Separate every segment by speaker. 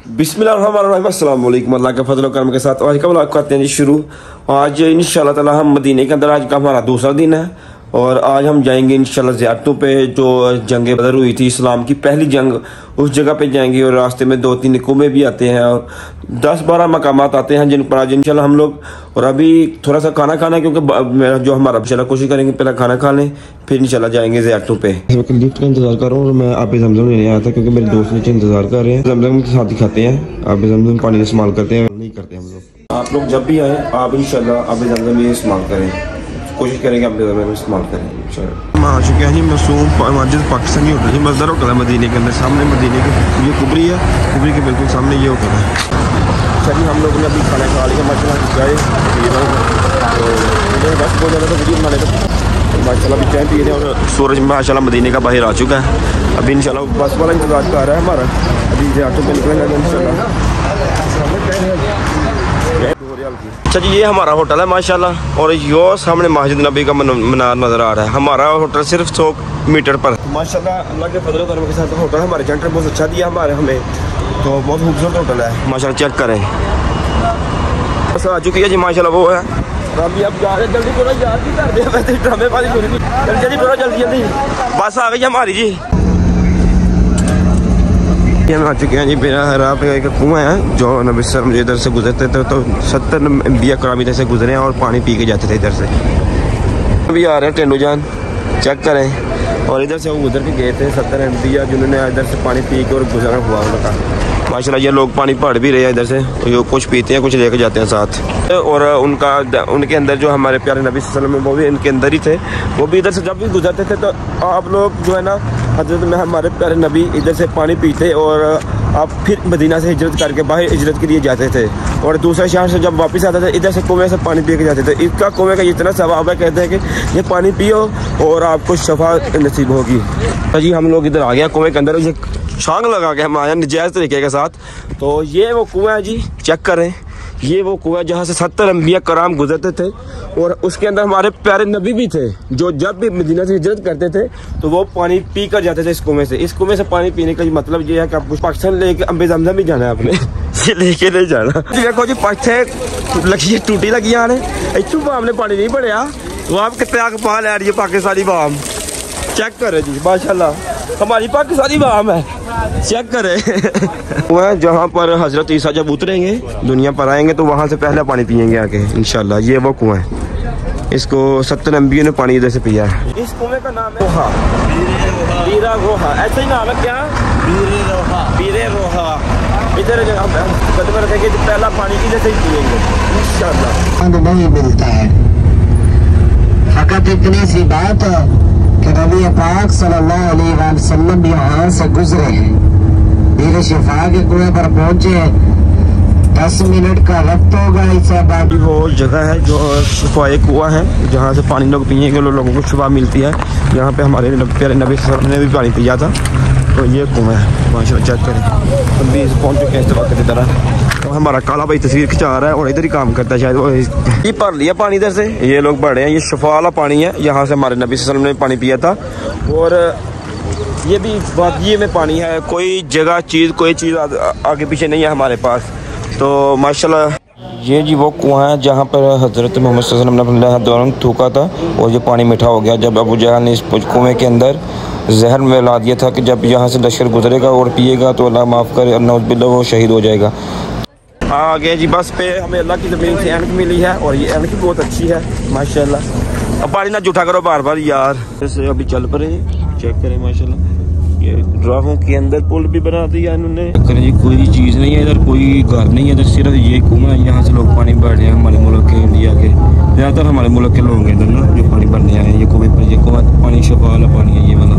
Speaker 1: बिस्मिल्लाहिर्रहमानिर्रहीम, अस्सलाम वालेकुम। अल्लाह के फजल और करम के साथ आज का व्लॉग करते हैं जी शुरू। आज इंशाल्लाह ताला हम मदीने के अंदर आज का हमारा दूसरा दिन है और आज हम जाएंगे इंशाल्लाह ज़ियारतों पे। जो जंग बदर हुई थी, इस्लाम की पहली जंग, उस जगह पे जाएंगे और रास्ते में 2-3 कुएं भी आते हैं और 10-12 मकामात आते हैं जिन पर आज इंशाल्लाह हम लोग। और अभी थोड़ा सा खाना खाना है क्योंकि जो हमारा इंशाल्लाह कोशिश करेंगे पहले खाना खा लें फिर इंशाल्लाह जाएंगे ज़ियारतों पे। इस वक्त लिफ्ट का इंतजार कर रहा हूँ और मैं आप जमजम लेने आया था क्योंकि मेरे दोस्त नीचे इंतजार कर रहे हैं। जमजम के साथ ही खाते हैं, आप जमजम पानी इस्तेमाल करते हैं नहीं करते हम लोग। आप लोग जब भी आए आप इंशाल्लाह आप जमजम ये इस्तेमाल करें, कोशिश करेंगे आप इस्तेमाल करें इंशाल्लाह। आ चुके हैं जी मासूम मस्जिद पाकिस्तानी होटल जी, मज़दर होटल है मदीने के अंदर, सामने मदीने के ये कुबरी है, कुबरी के बिल्कुल सामने ये होटल है। अच्छा जी, हम लोगों ने अभी खाना खा लिया माशाल्लाह, चाय पी रहे हैं तो बस बहुत ज़्यादा तो वीडियो बना लेते माशाल्लाह। अभी चाय पी रहे हैं और सूरज माशाल्लाह मदीने का बाहर आ चुका है। अभी इंशाल्लाह बस वाला इंतजार कर रहा है हमारा, अभी ज़ियारतों पे निकलेंगे इंशाल्लाह। अच्छा जी, ये हमारा होटल है माशाल्लाह और यो सामने मस्जिद नबी का मीनार नज़र आ रहा है। हमारा होटल सिर्फ 100 मीटर पर माशाल्लाह। अल्लाह के फजल करम के साथ होटल हमारे सेंटर बहुत अच्छा दिया हमारे हमें, तो बहुत खूबसूरत होटल है माशाल्लाह। चेक करें बस आ चुकी है जी माशाल्लाह, वो है अभी अब जा रहे जल्दी थोड़ा याद भी कर दिया वैसे ड्रामे वाली जल्दी थोड़ा जल्दी बस आ गई हमारी जी। हम आ चुके हैं जी, मेरा पे एक कुआं है जो नबी सल्लल्लाहु अलैहि वसल्लम इधर से गुजरते थे तो 70 अंबिया कराम इधर से गुजरे हैं और पानी पी के जाते थे इधर से। अभी आ रहे हैं टेंडू जान, चेक करें, और इधर से वो गुजर के गए थे 70 अंबिया जिन्होंने इधर से पानी पी के और गुजरा हुआ उनका माशाल्लाह। ये लोग पानी पढ़ भी रहे हैं इधर से, जो कुछ पीते हैं कुछ लेके जाते हैं साथ। और उनके अंदर जो हमारे प्यारे नबी सल्लल्लाहु अलैहि वसल्लम वो भी इनके अंदर ही थे, वो भी इधर से जब भी गुजरते थे तो आप लोग जो है ना हजरत में हमारे प्यारे नबी इधर से पानी पीते और आप फिर मदीना से हिजरत करके बाहर हिजरत के लिए जाते थे और दूसरे शहर से जब वापस आते थे इधर से कुएं से पानी पी के जाते थे। इसका कुएं का इतना सवाब है, कहते हैं कि ये पानी पियो और आपको शफा नसीब होगी। तो जी हम लोग इधर आ गया कुएं के अंदर, ये छांग लगा के हम आए नजायज़ तरीके के साथ। तो ये वो कुआं है जी, चेक करें, ये वो कुआं जहाँ से 70 अंबिया कराम गुजरते थे और उसके अंदर हमारे प्यारे नबी भी थे जो जब भी मदीना से हिजरत करते थे तो वो पानी पी कर जाते थे इस कुएं से। इस कुएं से पानी पीने का मतलब ये है कि आपको पाकिस्तान लेके अम्बे जमजम भी जाना है आपने ये लेके नहीं जाना। देखो जी पाछे लगी टूटी लगी आने इतू बाम ने पानी नहीं बढ़िया, वो आप कितने आग पा ले रही है पाकिस्तानी बाम। चेक करे जी माशाल्लाह हमारी पाकिस्तानी बाम है, चेक करें। वह जहाँ पर हजरत ईसा जब उतरेंगे दुनिया पर आएंगे तो वहाँ से पहले पानी पियेंगे आके इंशाल्लाह। ये वो कुआं है, इसको 70 अंबियों ने पानी इधर से पिया है। इस कुएं का नाम है रोहा, बीरा रोहा, ऐसा ही नाम है क्या, बीरे रोहा। इधर कदम रखेंगे तो पहला पानी इधर से ही पियेंगे इंशाल्लाह।
Speaker 2: नहीं मिलता है, फकत इतनी सी बात कि नबी पाक सल्लल्लाहु अलैहि वसल्लम यहाँ से गुजरे हैं, बीरे शिफा के कुएं पर पहुंचे, 10 मिनट का वक्त होगा। इससे बाद
Speaker 1: वो जगह है जो शिफाए कुआं है जहाँ से पानी लोग पिएंगे, लोगों को शिफा मिलती है। यहाँ पे हमारे प्यारे नबी सल्लल्लाहु अलैहि वसल्लम ने भी पानी पिया था, तो ये कुआं है माशाल्लाह। चेक करें हम भी पहुँच चुके हैं इस वक्त की तरह। तो हमारा काला भाई तस्वीर खिंचा रहा है और इधर ही काम करता है शायद, वो ये भर लिया पानी इधर से। ये लोग बड़े हैं, ये शिफा वाला पानी है, यहाँ से हमारे नबी सल्लल्लाहु अलैहि वसल्लम ने पानी पिया था। और ये भी वाक़ई में पानी है, कोई जगह चीज़ कोई चीज़ आगे पीछे नहीं है हमारे पास। तो माशाल्लाह ये जी वो कुआं है जहाँ पर हज़रत मोहम्मद सल्लल्लाहु अलैहि वसल्लम ने अपना दौरान थूका था और ये पानी मीठा हो गया जब अबू जहल ने इस कुएं के अंदर जहर मिला दिया था कि जब यहाँ से लश्कर गुजरेगा और पिएगा तो अल्लाह माफ़ करे और नौज़ बिल्लाह वो शहीद हो जाएगा। आ गए जी बस पे, हमें अल्लाह की ज़मीन से ऐनक मिली है और ये ऐनक बहुत अच्छी है माशाल्लाह। अब पानी ना जूठा करो बार बार यार। जैसे अभी चल पड़े, चेक करें माशाल्लाह। ये राहों के अंदर पुल भी बना दिया इन्होंने। करें जी कोई चीज़ नहीं है इधर, कोई घर नहीं है इधर, सिर्फ ये कुआं है, यहाँ से लोग पानी भर रहे हैं हमारे मुल्क के, इंडिया के ज़्यादातर हमारे मुल्क के लोग हैं इधर ना जो पानी भरने आए हैं। ये कुएं पर, ये कुआं पानी शफा वाला पानी है ये वाला।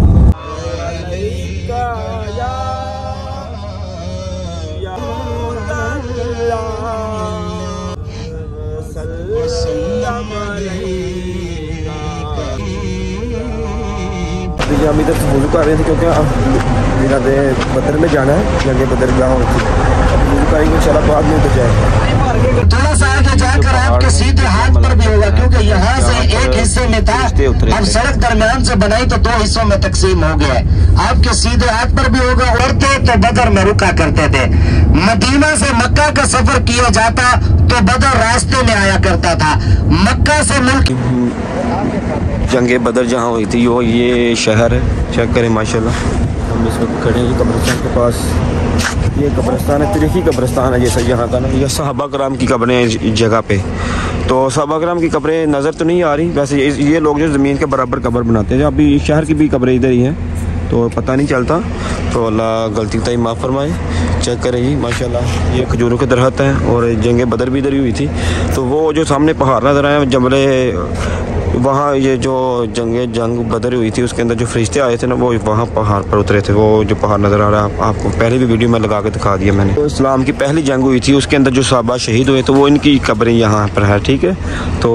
Speaker 1: हम इधर से वुज़ू कर रहे थे क्योंकि मेरा बदर में जाना है, जंग बदर जहाँ होती है, वुज़ू करेंगे इंशाल्लाह बाद में तो जाए।
Speaker 2: थोड़ा सा आगे जाकर आपके सीधे हाथ पर भी होगा, क्योंकि यहाँ से एक हिस्से में था, अब सड़क दरमियान से बनाई तो दो हिस्सों में तकसीम हो गया है। आपके सीधे हाथ पर भी होगा। औरतें तो बदर में रुका करते थे। मदीना से मक्का का सफर किया जाता तो बदर रास्ते में आया करता था। मक्का से मुल्क
Speaker 1: जंगे बदर जहाँ हुई थी वो ये शहर है, चेक करें माशाल्लाह। हम इस वक्त खड़े हैं कब्रिस्तान के पास। ये कब्रिस्तान है, तारीखी कब्रिस्तान है जैसा यहाँ का ना। ये सहाबा कराम की कब्रें हैं इस जगह पे। तो सहाबा कराम की कब्रें नज़र तो नहीं आ रही, वैसे ये लोग जो ज़मीन के बराबर कब्र बनाते हैं। अभी शहर की भी कब्रें इधर ही हैं तो पता नहीं चलता। तो अल्लाह गलती तय माफ़ फरमाए। चेक करें जी माशाल्लाह, ये खजूरों के दरख्त हैं और जंगे बदर भी इधर ही हुई थी। तो वो जो सामने पहाड़ नज़र आए जबले, वहाँ ये जो जंग बदर हुई थी उसके अंदर जो फरिश्ते आए थे ना, वो वहाँ पहाड़ पर उतरे थे। वो जो पहाड़ नज़र आ रहा है आपको, पहले भी वीडियो में लगा के दिखा दिया मैंने। तो इस्लाम की पहली जंग हुई थी, उसके अंदर जो सहाबा शहीद हुए तो वो इनकी कब्रें यहाँ पर है, ठीक है। तो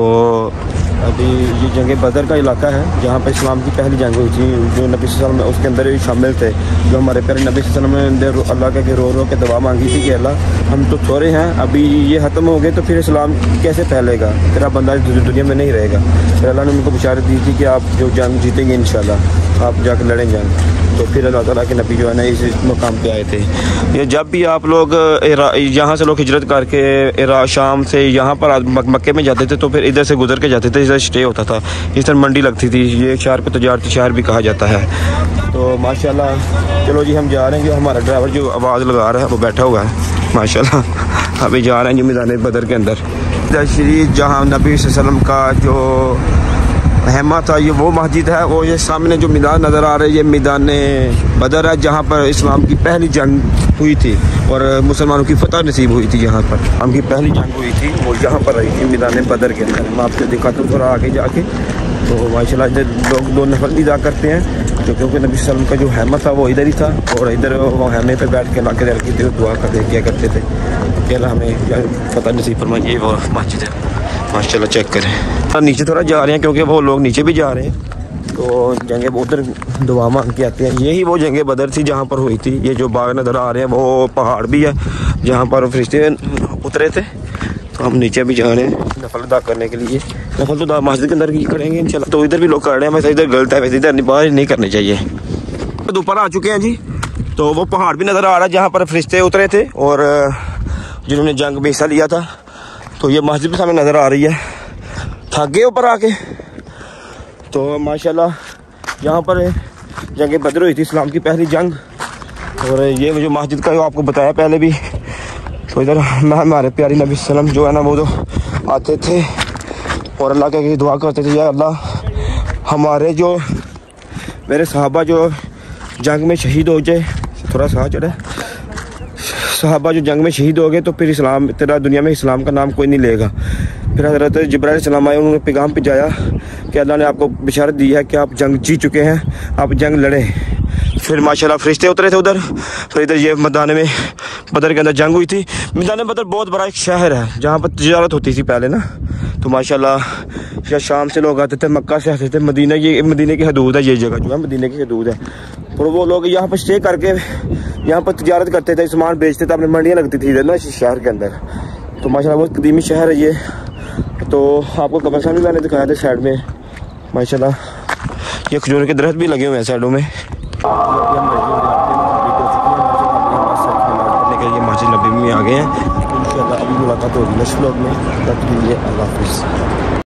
Speaker 1: अभी ये जंग बदर का इलाका है जहाँ पर इस्लाम की पहली जंग हुई थी, जो नबी सल्लल्लाहु अलैहि वसल्लम उसके अंदर भी शामिल थे। जो हमारे प्यारे नबी सल्लल्लाहु अलैहि वसल्लम ने अल्लाह के रो के दुआ मांगी थी कि अल्लाह हम तो छोरे हैं, अभी ये ख़त्म हो गए तो फिर इस्लाम कैसे फैलेगा, तेरा बंदा दुनिया में नहीं रहेगा। फिर अल्लाह ने उनको बिशारत दी थी कि आप जो जंग जीतेंगे इंशाल्लाह, आप जाकर लड़ें जंग। तो फिर अल्लाह ताला के नबी जो है ना इस मुकाम पे आए थे। ये जब भी आप लोग यहाँ से लोग हिजरत करके शाम से यहाँ पर मक्के में जाते थे तो फिर इधर से गुजर के जाते थे, इधर स्टे होता था, इस तरह मंडी लगती थी। ये शहर को तजारती शहर भी कहा जाता है। तो माशाल्लाह चलो जी हम जा रहे हैं। जो हमारा ड्राइवर जो आवाज़ लगा रहा है वो बैठा हुआ है माशाल्लाह। अभी जा रहे हैं जो मैदान बदर के अंदर शरीफ, जहाँ नबी सल्लल्लाहु अलैहि वसल्लम का जो रहमा था, ये वो मस्जिद है। वो ये सामने जो मैदान नज़र आ रहा है ये मैदान बदर है, जहाँ पर इस्लाम की पहली जंग हुई थी और मुसलमानों की फतह नसीब हुई थी। यहाँ पर हम की पहली जंग हुई थी वो यहाँ पर रही थी मैदान बदर के अंदर। मैं आपको दिखाता हूँ थोड़ा आगे जाके। तो माशाल्लाह इधर लोग दो नफल अदा करते हैं, तो क्योंकि नबी सल्लल्लाहु अलैहि वसल्लम का जो हैमा था वो इधर ही था और इधर वो हैमे पे बैठ के ला के रखी थी, दुआ करते किया करते थे कि अल्लाह हमें फतह नसीब फरमाए। ये वो मस्जिद है माशाल्लाह, चेक करें। नीचे थोड़ा जा रहे हैं क्योंकि वो लोग नीचे भी जा रहे हैं, तो जंगे उधर दुआ मांग के आते हैं। यही वो जंगे बदर थी जहाँ पर हुई थी। ये जो बाग नज़र आ रहे हैं वो पहाड़ भी है जहाँ पर फरिश्ते उतरे थे। तो हम नीचे भी जा रहे हैं नफल अदा करने के लिए। नफल तो मस्जिद के अंदर ही करेंगे इंशाल्लाह। तो इधर भी लोग कर रहे हैं, वैसे इधर गलत है, वैसे इधर बाहर नहीं करने चाहिए। तो ऊपर आ चुके हैं जी, तो वो पहाड़ भी नज़र आ रहा है जहाँ पर फरिश्ते उतरे थे और जिन्होंने जंग में हिस्सा लिया था। तो ये मस्जिद भी सामने नज़र आ रही है। थक गए ऊपर आके। तो माशाल्लाह यहाँ पर जंग बदर हुई थी, इस्लाम की पहली जंग। और ये जो मस्जिद का जो आपको बताया पहले भी, तो इधर हमारे प्यारी नबी सल्लम जो है ना वो तो आते थे और अल्लाह के दुआ करते थे, या अल्लाह हमारे जो मेरे सहाबा जो जंग में शहीद हो जाए, थोड़ा सा चढ़े, सहाबा जो जंग में शहीद हो गए तो फिर इस्लाम तेरा दुनिया में इस्लाम का नाम कोई नहीं लेगा। फिर हज़रत जिब्राइल सलाम आए, उन्होंने पैगाम भिजाया कि अल्लाह ने आपको बिशारत दी है कि आप जंग जीत चुके हैं, आप जंग लड़ें। फिर माशाल्लाह फरिश्ते उतरे थे उधर। फिर इधर ये मैदान में बदर के अंदर जंग हुई थी। मैदान बदर बहुत बड़ा एक शहर है जहाँ पर तिजारत होती थी पहले ना। तो माशाल्लाह शाम से लोग आते थे, मक्का से आते थे, मदीना, ये मदीने की हदूद है, ये जगह जो है मदीने की हदूद है। और वो लोग यहाँ पर स्टे करके यहाँ पर तिजारत करते थे, सामान बेचते थे, अपनी मंडियाँ लगती थी इधर ना इस शहर के अंदर। तो माशाल्लाह बहुत कदीमी शहर है ये। तो आपको कब्रिस्तान भी मैंने दिखाया था साइड में माशाल्लाह। ये खजूर के दरख्त भी लगे हुए हैं साइडों में। मस्जिद नबी में आ गए हैं। इंशाल्लाह अभी मुलाकात होगी नेक्स्ट व्लॉग में। तब के लिए अल्लाह हाफ़िज़।